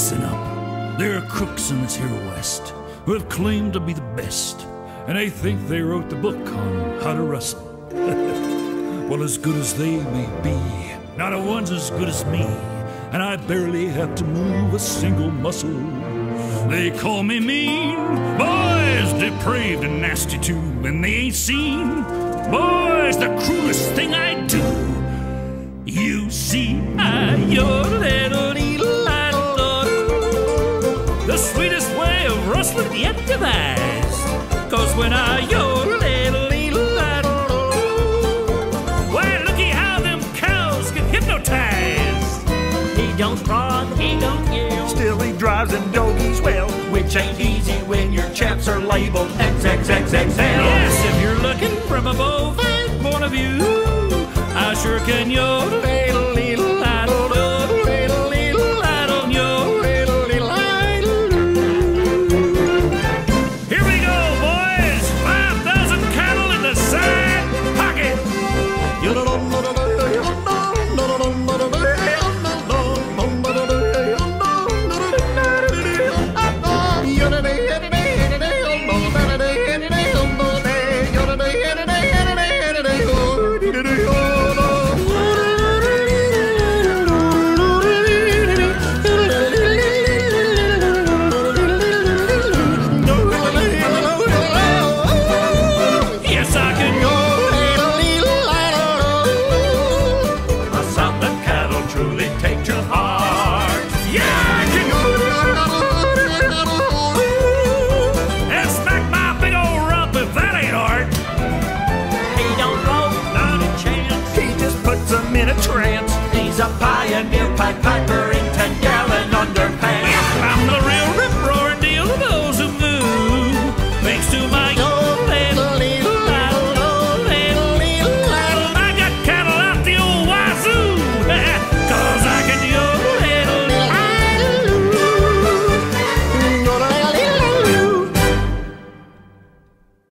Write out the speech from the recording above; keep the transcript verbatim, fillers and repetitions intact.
listen up. There are crooks in this here West who have claimed to be the best, and they think they wrote the book on how to wrestle. Well, as good as they may be, not a one's as good as me, and I barely have to move a single muscle. They call me mean, boys, depraved and nasty too, and they ain't seen, boys, the cruelest thing I do. You see, I your little the sweetest way of rustling yet devised. Cause when I yodel, why, looky how them cows get hypnotized. He don't fraud, he don't yell, still he drives them doggies well, which ain't easy when your chaps are labeled X X X X L. Yes, if you're looking from a bovine point of view, I sure can yodel. He's a pioneer, pipe, pipe.